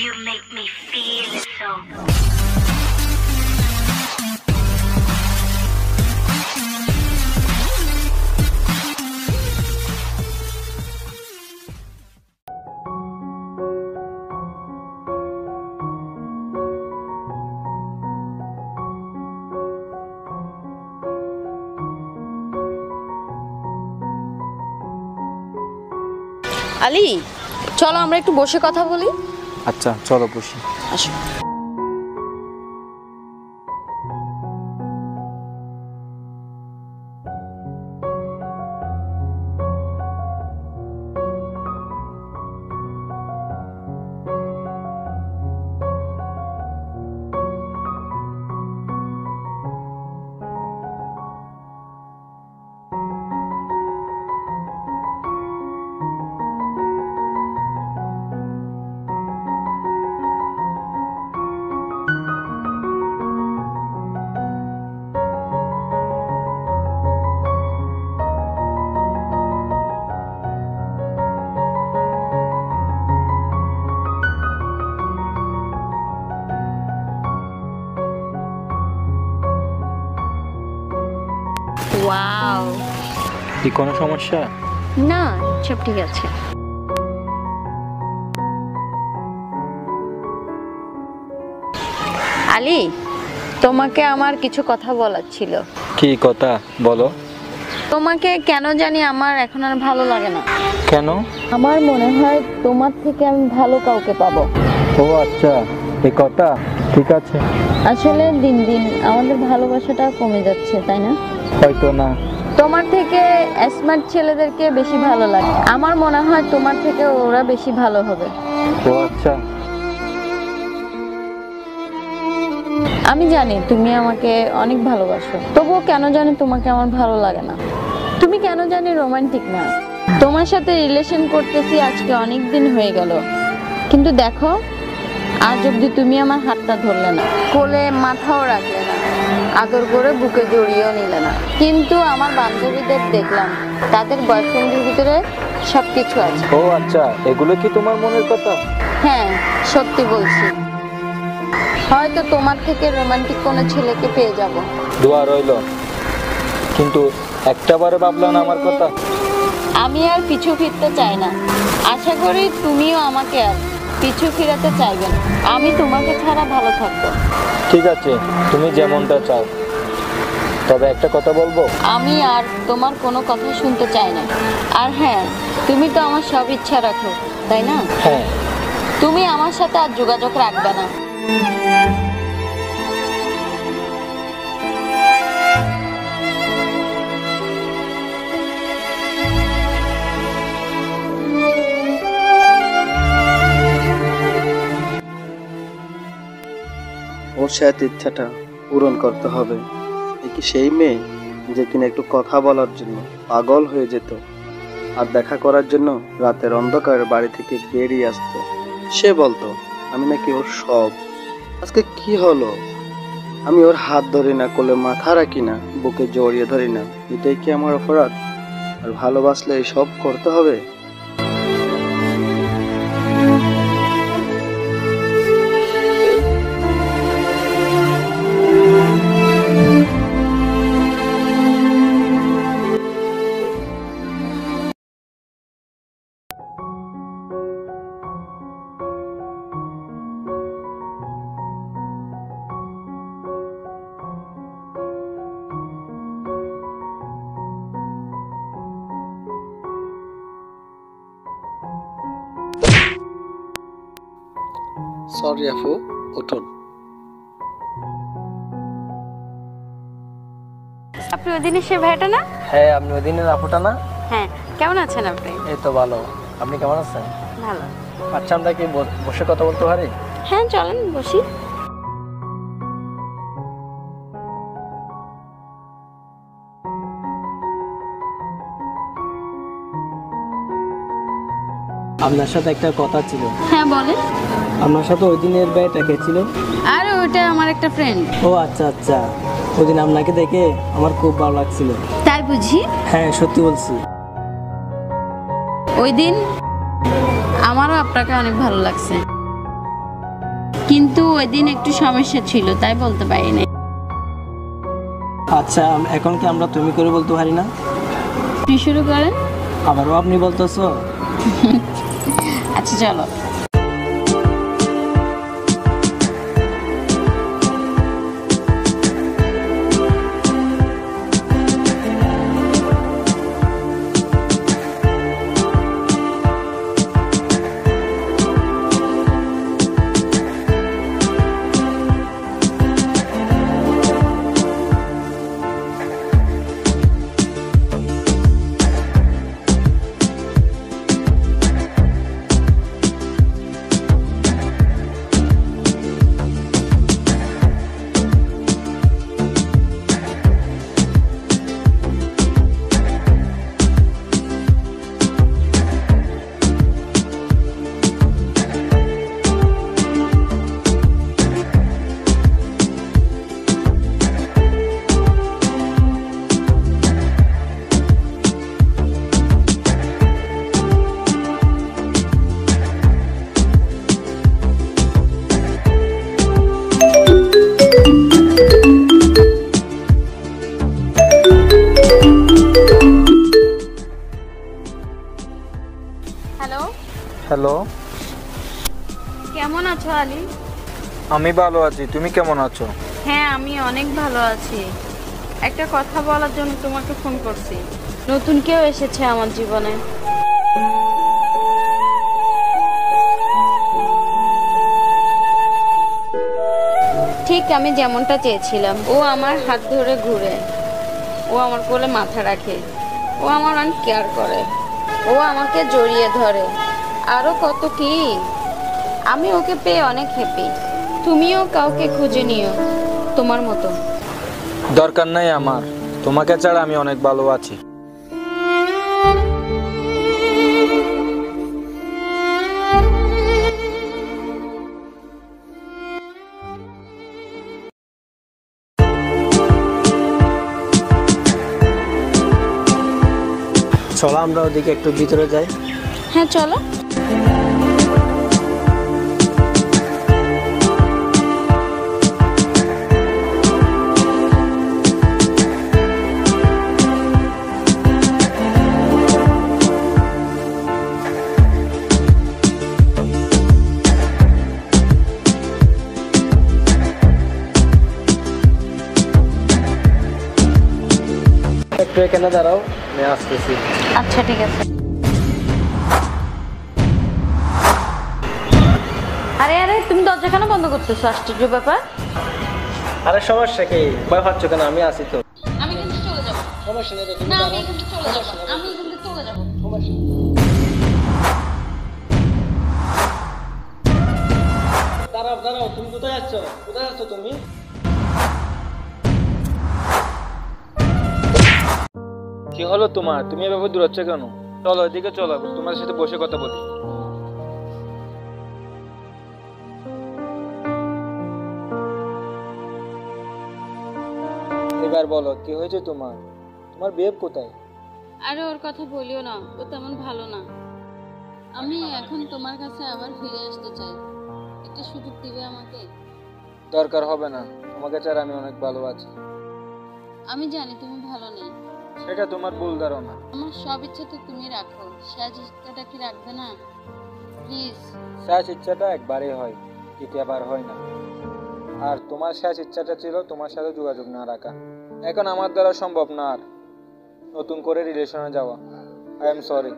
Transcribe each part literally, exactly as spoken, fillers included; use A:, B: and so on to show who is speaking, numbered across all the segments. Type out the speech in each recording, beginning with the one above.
A: You make me feel so.
B: Ali, চলো আমরা একটু বসে কথা বলি।
C: আচ্ছা চলো বসি।
B: আসো। ওয়াও,
C: কি কোনো সমস্যা?
B: না, সব ঠিক আছে। আলী, তোমাকে আমার কিছু কথা বলার ছিল।
C: কি কথা বলো?
B: তোমাকে কেন জানি আমার এখন আর ভালো লাগে না।
C: কেন?
B: আমার মনে হয় তোমার থেকে আমি ভালো কাউকে পাবো।
C: ও আচ্ছা, এই কথা। ঠিক আছে।
B: আসলে দিন দিন আমাদের ভালোবাসাটা কমে যাচ্ছে, তাই না?
C: হয়তো না।
B: তোমার থেকে স্মার্ট ছেলেদেরকে বেশি ভালো লাগে। আমার মনে হয় তোমার থেকে ওরা বেশি ভালো হবে।
C: ও আচ্ছা।
B: আমি জানি তুমি আমাকে অনেক ভালোবাসো, তবুও কেন জানি তোমাকে আমার ভালো লাগে না। তুমি কেন জানি রোমান্টিক না। তোমার সাথে রিলেশন করতেছি আজকে অনেক দিন হয়ে গেল, কিন্তু দেখো আজ অব্দি তুমি আমার হাতটা ধরলে না, কোলে মাথাও রাখলে না, আদর করে বুকে জড়িয়েও নিলে না। কিন্তু আমার বান্ধবীদের দেখলাম তাদের বয়ফ্রেন্ডের ভিতরে সবকিছু আছে।
C: ও আচ্ছা, এগুলো কি তোমার মনের কথা?
B: হ্যাঁ, সত্যি বলছি। হয়তো তোমার থেকে রোমান্টিক কোনো ছেলেকে পেয়ে যাব।
C: দোয়া রইল, কিন্তু একটাবারে ভাবলাম না আমার কথা।
B: আমি আর পিছু ফিরতে চাই না। আশা করি তুমিও আমাকে আর পিছু ফিরাতে চাইবে না। আমি তোমাকে ছাড়া ভালো থাকবো।
C: ঠিক আছে, তুমি যেমনটা চাও। তবে একটা কথা বলবো,
B: আমি আর তোমার কোনো কথা শুনতে চাই না। আর হ্যাঁ, তুমি তো আমার সব ইচ্ছা রাখো, তাই না?
C: হ্যাঁ।
B: তুমি আমার সাথে আর যোগাযোগ রাখবে না।
D: ওর সাথে ইচ্ছাটা পূরণ করতে হবে। এ কি সেই মেয়ে যে কিনা একটু কথা বলার জন্য পাগল হয়ে যেত আর দেখা করার জন্য রাতের অন্ধকারে বাড়ি থেকে বেরিয়ে আসতো? সে বলতো আমি নাকি ওর সব। আজকে কি হলো? আমি ওর হাত ধরি না, কোলে মাথা রাখি না, বুকে জড়িয়ে ধরি না। এটাই কি আমার অপরাধ? আর ভালোবাসলে এই সব করতে হবে? সরি আপু, উঠুন।
B: আপনি ওই দিনের সে ভাইটা না?
C: হ্যাঁ, আপনি ওই দিনের আপুটা না?
B: হ্যাঁ, কেমন আছেন আপনি?
C: এই তো ভালো। আপনি কেমন আছেন?
B: ভালো।
C: আচ্ছা, আমরা কি বসে কথা বলতে পারি?
B: হ্যাঁ, চলেন বসি।
E: আপনার সাথে একটা কথা ছিল।
B: হ্যাঁ বলেন।
E: আপনার সাথে ওই দিনের ব্যাটা কে ছিল?
B: আরে ওইটা আমার একটা ফ্রেন্ড।
E: ও আচ্ছা আচ্ছা, ওই দিন আপনাকে দেখে আমার খুব ভালো লাগছিল।
B: তাই বুঝি?
E: হ্যাঁ, সত্যি বলছি।
B: ওই দিন আমারও আপনাকে অনেক ভালো লাগছে। কিন্তু ওই দিন একটু সমস্যা ছিল তাই বলতে পারিনি।
E: আচ্ছা এখন কি আমরা তুমি করে বলতে পারি না?
B: আপনি শুরু করেন।
E: আবারও আপনি বলতেছো?
B: আচ্ছা চলো। হ্যালো
C: হ্যালো,
B: কেমন আছো আলী?
C: আমি ভালো আছি, তুমি কেমন আছো?
B: হ্যাঁ আমি অনেক ভালো আছি। একটা কথা বলার জন্য তোমাকে ফোন করছি। নতুন কেউ এসেছে আমার জীবনে। ঠিক আমি যেমনটা চেয়েছিলাম। ও আমার হাত ধরে ঘুরে, ও আমার কোলে মাথা রাখে, ও আমার অনেক কেয়ার করে, ও আমাকে জড়িয়ে ধরে, আরো কত কি। আমি ওকে পেয়ে অনেক হ্যাপি। তুমিও কাউকে খুঁজে নিও তোমার মতো।
C: দরকার নাই আমার, তোমাকে ছাড়া আমি অনেক ভালো আছি।
E: চলো আমরা ওদিকে একটু ভিতরে যাই।
B: হ্যাঁ চলো।
E: একটু এখানে দাঁড়াও, আমি আসতেছি।
B: আচ্ছা ঠিক আছে। আরে আরে তুমি দরজা কেন বন্ধ করতেছো? আশ্চর্য ব্যাপার।
E: আরে সমস্যা কি, ভয় পাচ্ছ কেন? আমি আসি তো।
B: আমি কিন্তু চলে যাব।
E: সমস্যা নেই, তুমি
B: না
E: দাঁড়াও।
B: আমি কিন্তু চলে যাব। আমি কিন্তু চলে যাব।
E: সমস্যা নেই। দাঁড়াও দাঁড়াও, তুমি কোথায় যাচ্ছ? কোথায় যাচ্ছ তুমি?
C: কি হলো তোমার? তুমি এভাবে দূরাচ্ছ কেন? চলো এদিকে চলো, তোমার সাথে বসে কথা বলি। এবার বলো কি হয়েছে তোমার? তোমার বিয়ে কোথায়?
B: আরে ওর কথা বলিও না, ও তেমন ভালো না। আমি এখন তোমার কাছে আবার ফিরে আসতে চাই। একটা সুযোগ দিবে আমাকে?
C: দরকার হবে না, তোমাকে ছাড়া আমি অনেক ভালো আছি।
B: আমি জানি তুমি ভালো নেই।
C: সেটা তোমার ভুল ধারণা।
B: আমার সব ইচ্ছা তো তুমি রাখো, শেষ ইচ্ছাটা কি রাখবে না প্লিজ?
C: শেষ ইচ্ছাটা একবারই হয়, দ্বিতীয়বার হয় না। আর তোমার শেষ ইচ্ছাটা ছিল তোমার সাথে যোগাযোগ না রাখা। এখন আমার দ্বারা সম্ভব না আর নতুন করে রিলেশনে যাওয়া। I am sorry.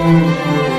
E: না।